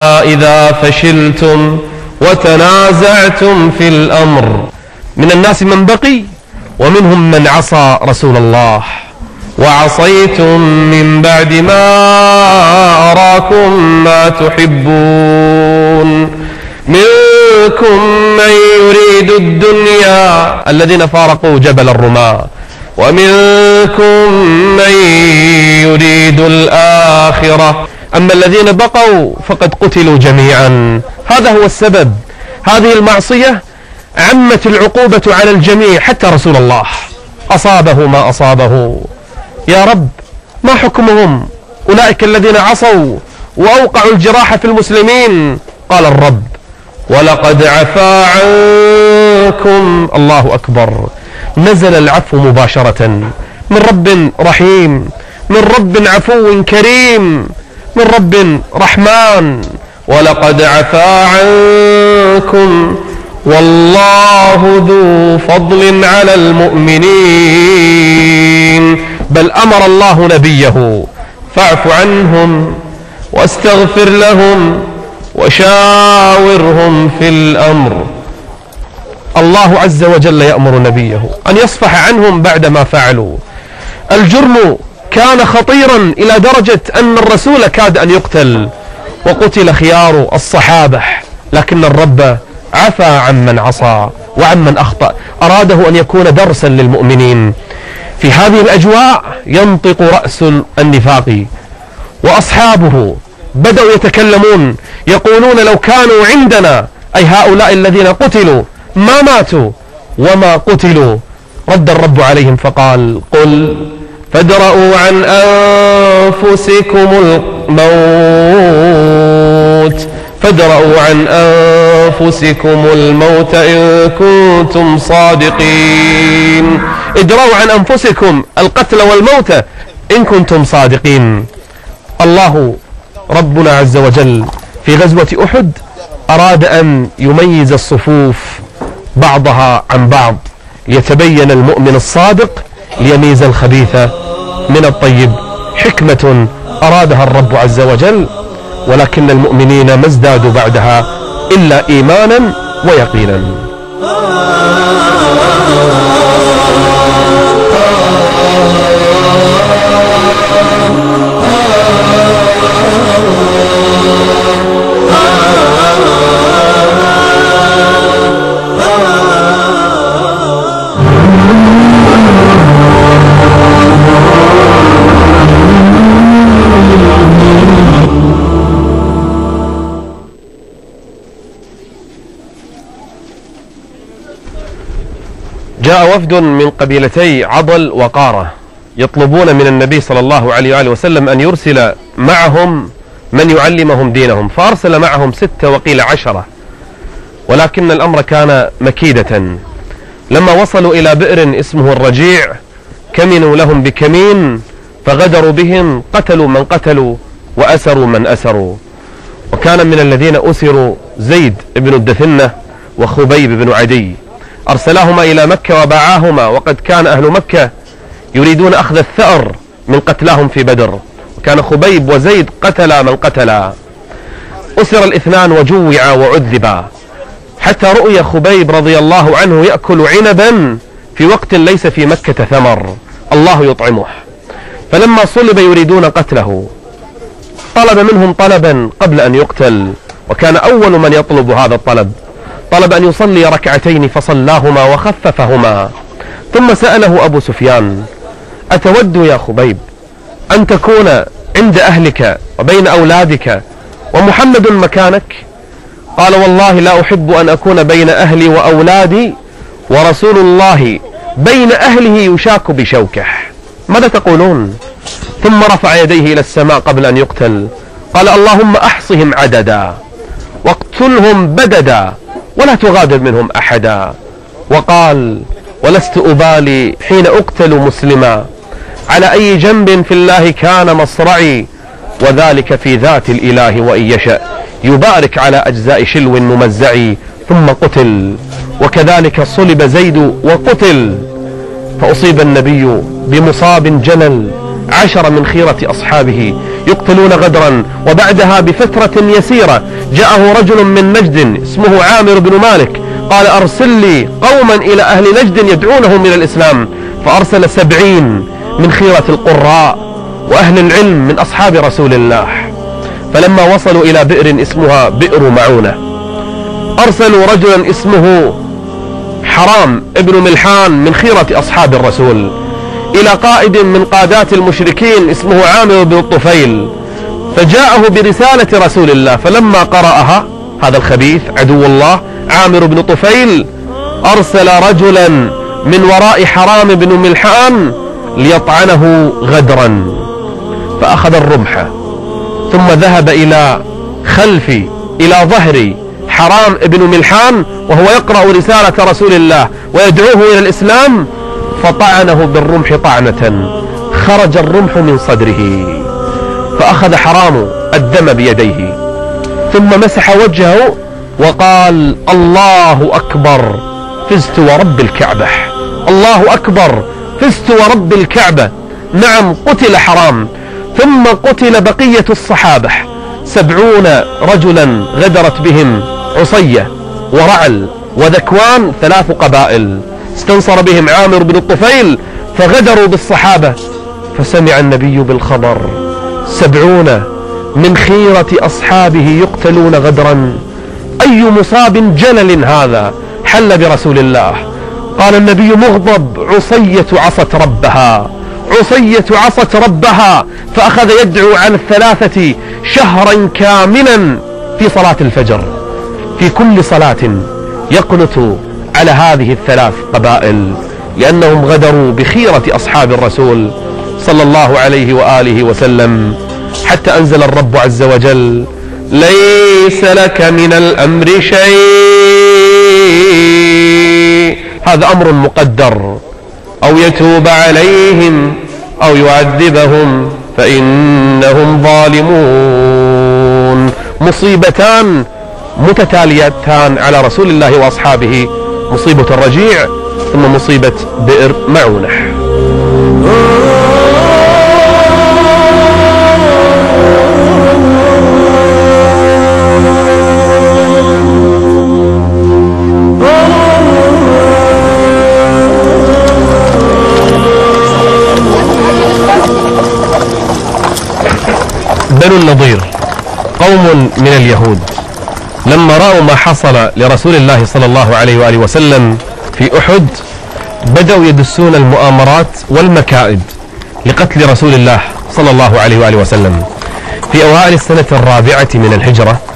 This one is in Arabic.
إذا فشلتم وتنازعتم في الأمر. من الناس من بقي ومنهم من عصى رسول الله. وعصيتم من بعد ما أراكم ما تحبون منكم من يريد الدنيا الذين فارقوا جبل الرماة ومنكم من يريد الآخرة أما الذين بقوا فقد قتلوا جميعا. هذا هو السبب. هذه المعصية عمت العقوبة على الجميع حتى رسول الله أصابه ما أصابه. يا رب ما حكمهم أولئك الذين عصوا وأوقعوا الجراح في المسلمين؟ قال الرب ولقد عفا عنكم. الله أكبر. نزل العفو مباشرة من رب رحيم، من رب عفو كريم، من رب رحمن. ولقد عفا عنكم والله ذو فضل على المؤمنين. بل أمر الله نبيه فاعف عنهم واستغفر لهم وشاورهم في الأمر. الله عز وجل يأمر نبيه أن يصفح عنهم بعد ما فعلوا. الجرم كان خطيرا إلى درجة أن الرسول كاد أن يقتل وقتل خيار الصحابة، لكن الرب عفى عمن عصى وعمن أخطأ. أراده أن يكون درسا للمؤمنين. في هذه الأجواء ينطق رأس النفاق وأصحابه بدأوا يتكلمون يقولون لو كانوا عندنا، أي هؤلاء الذين قتلوا، ما ماتوا وما قتلوا. رد الرب عليهم فقال قل فادرءوا عن أنفسكم الموت، فادرءوا عن أنفسكم الموت إن كنتم صادقين. ادروا عن أنفسكم القتل والموت إن كنتم صادقين. الله ربنا عز وجل في غزوة أحد أراد أن يميز الصفوف بعضها عن بعض ليتبين المؤمن الصادق، ليميز الخبيث من الطيب. حكمة أرادها الرب عز وجل، ولكن المؤمنين ما ازدادوا بعدها إلا إيمانا ويقينا. جاء وفد من قبيلتي عضل وقارة يطلبون من النبي صلى الله عليه وآله وسلم أن يرسل معهم من يعلمهم دينهم، فأرسل معهم 6 وقيل 10، ولكن الأمر كان مكيدة. لما وصلوا إلى بئر اسمه الرجيع كمنوا لهم بكمين فغدروا بهم، قتلوا من قتلوا وأسروا من أسروا. وكان من الذين أسروا زيد بن الدثنة وخبيب بن عدي، أرسلاهما إلى مكة وباعاهما، وقد كان أهل مكة يريدون أخذ الثأر من قتلاهم في بدر، وكان خبيب وزيد قتلا من قتلا. أسر الاثنان وجوعا وعذبا، حتى رؤي خبيب رضي الله عنه يأكل عنبا في وقت ليس في مكة ثمر، الله يطعمه. فلما صلب يريدون قتله طلب منهم طلبا قبل أن يقتل، وكان أول من يطلب هذا الطلب، طلب أن يصلي ركعتين فصلاهما وخففهما. ثم سأله أبو سفيان أتود يا خبيب أن تكون عند أهلك وبين أولادك ومحمد مكانك؟ قال والله لا أحب أن أكون بين أهلي وأولادي ورسول الله بين أهله يشاك بشوكه. ماذا تقولون؟ ثم رفع يديه إلى السماء قبل أن يقتل، قال اللهم أحصهم عددا واقتلهم بددا ولا تغادر منهم أحدا. وقال ولست أبالي حين أقتل مسلما على أي جنب في الله كان مصرعي، وذلك في ذات الإله وإن يشأ يبارك على أجزاء شلو ممزعي. ثم قتل، وكذلك صلب زيد وقتل، فأصيب النبي بمصاب جلل 10 من خيرة أصحابه يقتلون غدرا. وبعدها بفترة يسيرة جاءه رجل من نجد اسمه عامر بن مالك، قال أرسل لي قوما إلى أهل نجد يدعونهم إلى الإسلام. فأرسل 70 من خيرة القراء وأهل العلم من أصحاب رسول الله. فلما وصلوا إلى بئر اسمها بئر معونة أرسلوا رجلا اسمه حرام ابن ملحان من خيرة أصحاب الرسول إلى قائد من قادات المشركين اسمه عامر بن الطفيل، فجاءه برسالة رسول الله. فلما قرأها هذا الخبيث عدو الله عامر بن طفيل أرسل رجلا من وراء حرام بن ملحان ليطعنه غدرا، فأخذ الرمح ثم ذهب إلى خلفي إلى ظهري حرام ابن ملحان وهو يقرأ رسالة رسول الله ويدعوه إلى الإسلام، فطعنه بالرمح طعنة خرج الرمح من صدره، فأخذ حرام الدم بيديه ثم مسح وجهه وقال الله أكبر فزت ورب الكعبة، الله أكبر فزت ورب الكعبة. نعم قتل حرام، ثم قتل بقية الصحابة 70 رجلا غدرت بهم عصية ورعل وذكوان 3 قبائل، استنصر بهم عامر بن الطفيل فغدروا بالصحابة. فسمع النبي بالخبر 70 من خيرة أصحابه يقتلون غدرا، أي مصاب جلل هذا حل برسول الله. قال النبي مغضب عصية عصت ربها، عصية عصت ربها، فأخذ يدعو عن 3 شهرا كاملا في صلاة الفجر، في كل صلاة يقنت على هذه ال3 قبائل لأنهم غدروا بخيرة أصحاب الرسول صلى الله عليه وآله وسلم، حتى أنزل الرب عز وجل ليس لك من الأمر شيء، هذا أمر مقدر، أو يتوب عليهم أو يعذبهم فإنهم ظالمون. مصيبتان متتاليتان على رسول الله وأصحابه، مصيبة الرجيع ثم مصيبة بئر معونة. بنو النضير قوم من اليهود لما رأوا ما حصل لرسول الله صلى الله عليه وآله وسلم في أحد بدأوا يدسون المؤامرات والمكائد لقتل رسول الله صلى الله عليه وآله وسلم. في أوائل السنة 4 من الهجرة